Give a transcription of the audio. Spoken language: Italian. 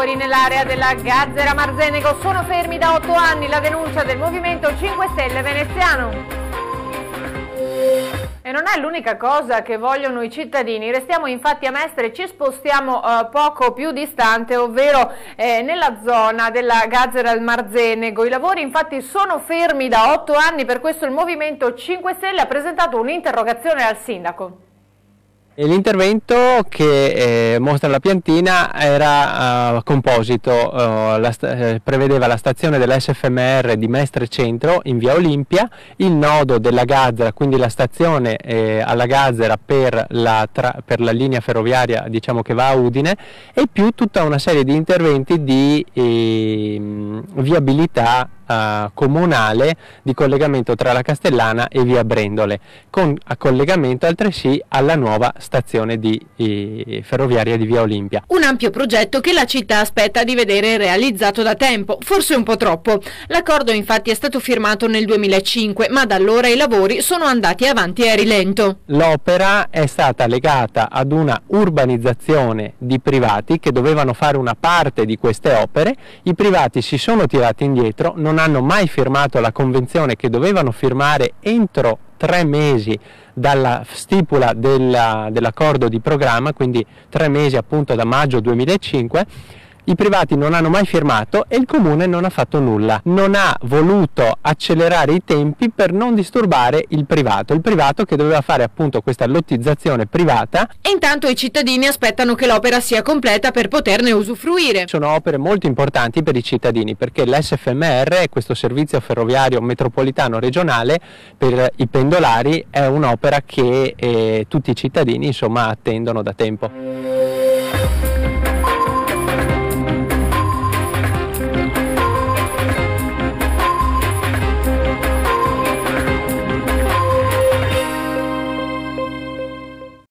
lavori nell'area della Gazzera Marzenego sono fermi da 8 anni, la denuncia del Movimento 5 Stelle veneziano. E non è l'unica cosa che vogliono i cittadini, restiamo infatti a Mestre e ci spostiamo poco più distante, ovvero nella zona della Gazzera al Marzenego. I lavori infatti sono fermi da 8 anni, per questo il Movimento 5 Stelle ha presentato un'interrogazione al sindaco. L'intervento che mostra la piantina era composito, prevedeva la stazione dell'SFMR di Mestre Centro in via Olimpia, il nodo della Gazzera, quindi la stazione alla Gazzera per la linea ferroviaria, diciamo, che va a Udine, e più tutta una serie di interventi di viabilità comunale di collegamento tra la Castellana e via Brendole, con collegamento altresì alla nuova stazione ferroviaria di via Olimpia. Un ampio progetto che la città aspetta di vedere realizzato da tempo, forse un po' troppo. L'accordo infatti è stato firmato nel 2005, ma da allora i lavori sono andati avanti a rilento. L'opera è stata legata ad una urbanizzazione di privati che dovevano fare una parte di queste opere. I privati si sono tirati indietro, non hanno mai firmato la convenzione che dovevano firmare entro 3 mesi dalla stipula dell'accordo di programma, quindi 3 mesi appunto da maggio 2005. I privati non hanno mai firmato e il comune non ha fatto nulla, non ha voluto accelerare i tempi per non disturbare il privato che doveva fare appunto questa lottizzazione privata. E intanto i cittadini aspettano che l'opera sia completa per poterne usufruire. Sono opere molto importanti per i cittadini perché l'SFMR, questo servizio ferroviario metropolitano regionale per i pendolari, è un'opera che tutti i cittadini insomma attendono da tempo.